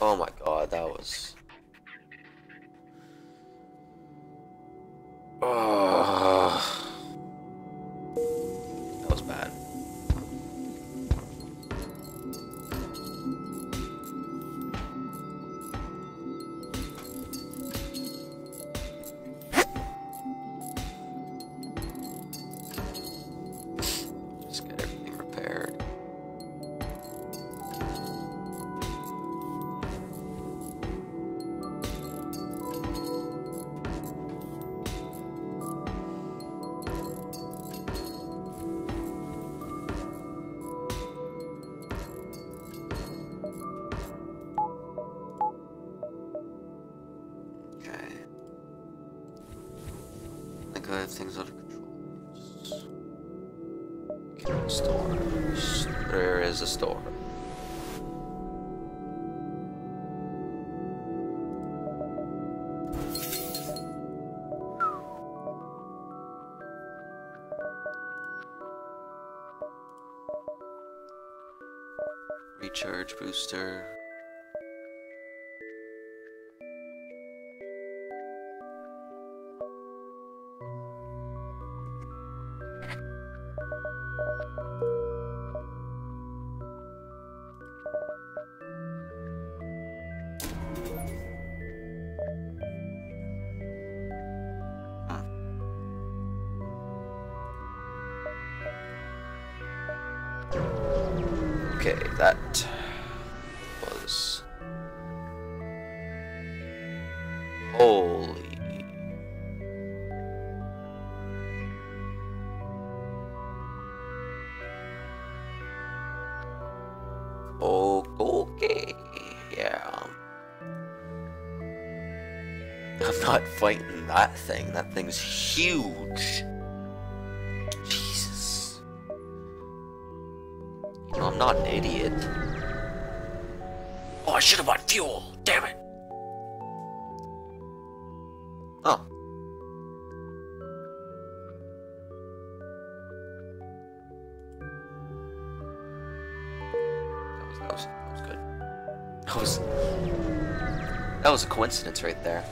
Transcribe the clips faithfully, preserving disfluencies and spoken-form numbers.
Oh my god, that was... Oh, that was bad. Just get everything repaired. I have things under control. Just... Store. There is a store. Recharge booster. Okay, that was holy. Oh, okay, yeah. I'm not fighting that thing. That thing's huge. I'm not an idiot. Oh, I should have bought fuel. Damn it. Oh. That was, that was, that was good. That was, that was a coincidence right there.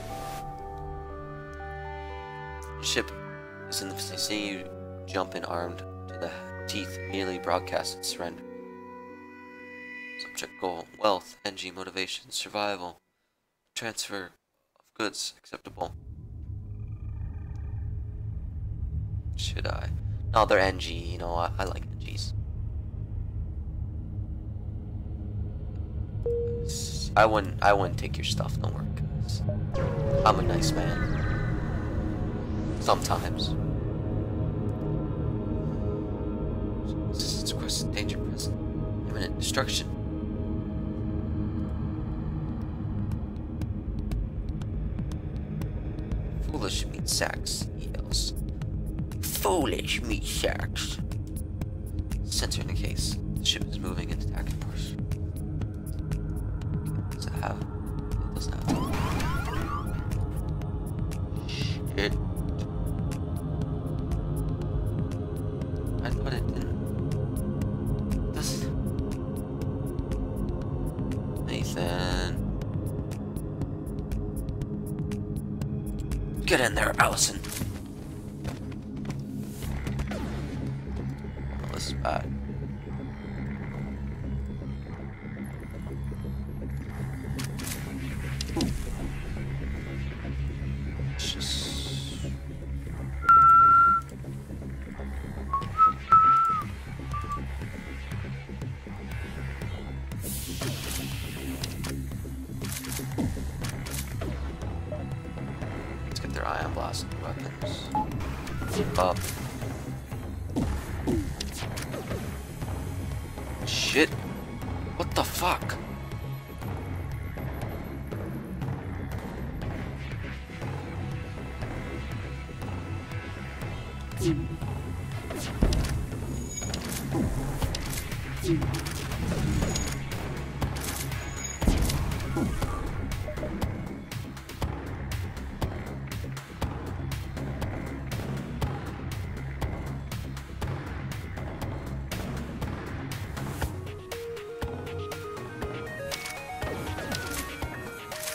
Your ship is in the vicinity. See you jump in armed to the teeth, immediately broadcast its surrender. Subject goal, wealth, N G, motivation, survival, transfer of goods, acceptable. Should I? No, they're N G, you know, I, I like N Gs. I wouldn't, I wouldn't take your stuff, don't worry, guys. I'm a nice man. Sometimes. It's across danger present. Imminent destruction. Foolish meat sacks, he yells. Foolish meat sacks. Sensor in the case. The ship is moving into attacking course. Okay, does it have? It doesn't have. Shit. I thought it didn't. Does Nathan. Get in there, Allison. Oh, this is bad. It's just... Their ion blast weapons up. Shit. What the fuck?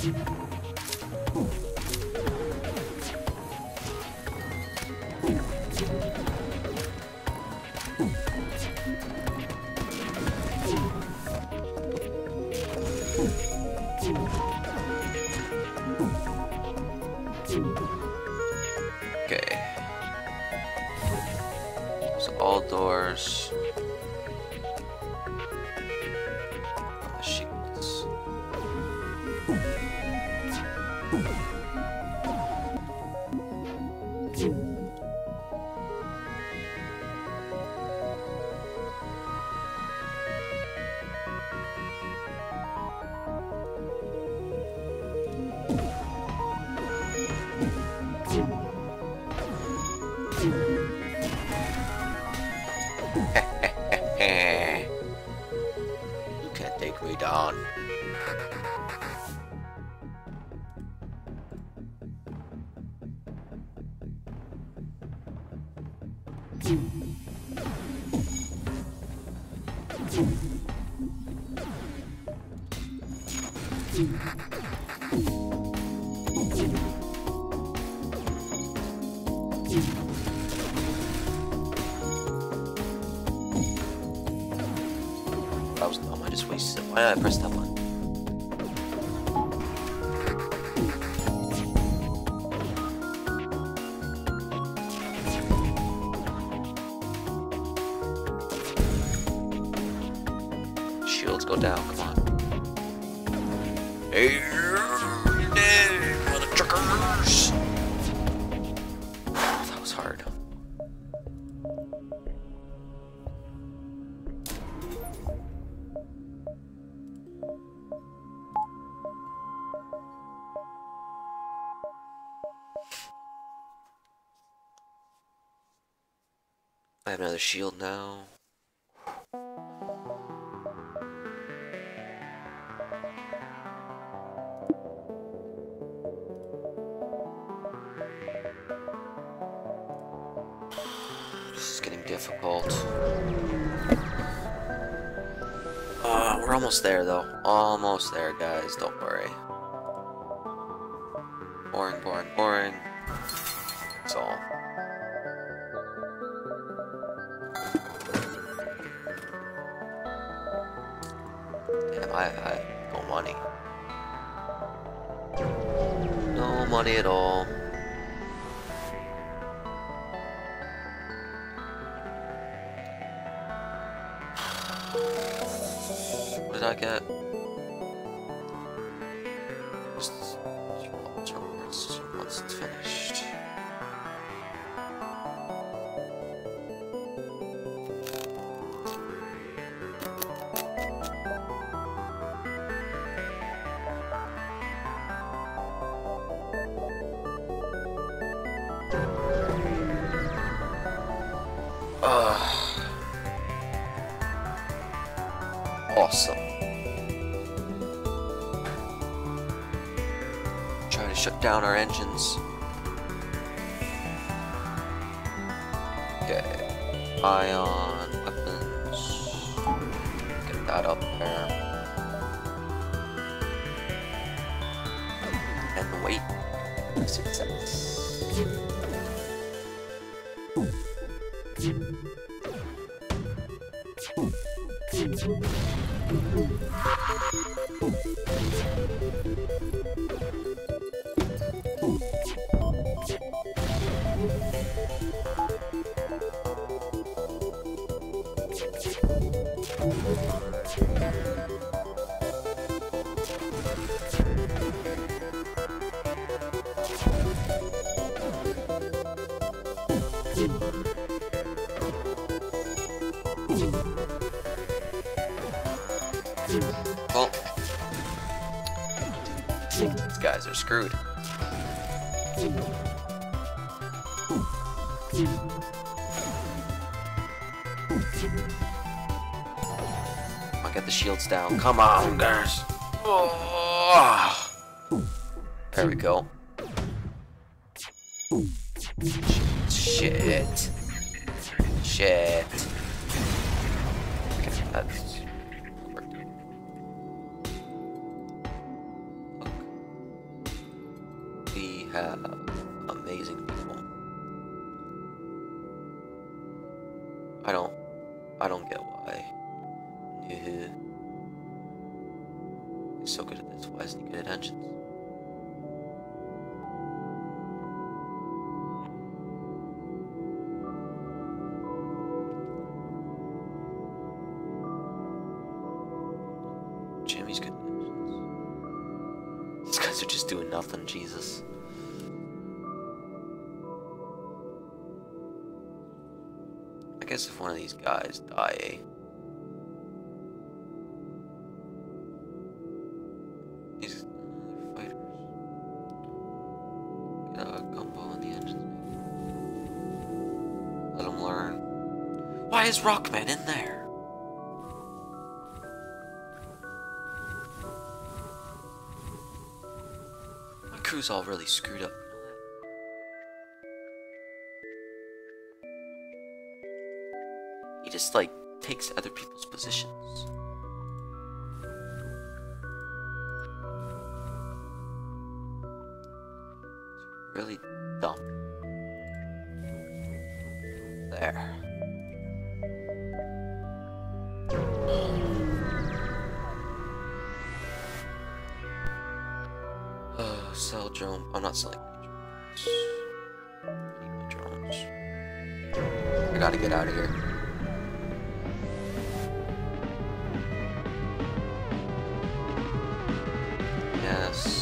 Okay. So all doors. The sheets. You can't take me down. That was dumb. I just wasted it. Why did I press that one? Shields go down. Come on. Hey, you're dead, mother truckers. That was hard. I have another shield now. This is getting difficult. Uh, we're almost there though. Almost there, guys. Don't worry. Boring, boring, boring. That's all. Damn, I, I no money. No money at all. What did I get? Just once it's finished. Uh, awesome. Try to shut down our engines. Okay. Ion weapons. Get that up there. And wait. Success. Well, these guys are screwed. I'll get the shields down. Come on, guys. Oh. There we go. Shit. Shit. Okay, that's... have amazing people. I don't, I don't get why Nuhu is so good at this. Why isn't he good at engines? Jimmy's good at engines. These guys are just doing nothing, Jesus. I guess if one of these guys die, these other fighters get a gumbo on the engines, maybe. Let them learn. Why is Rockman in there? My crew's all really screwed up. He just, like, takes other people's positions. It's really dumb. There. Uh, sell drone. I'm not selling any drones. I need my drones. I gotta get out of here. Yes.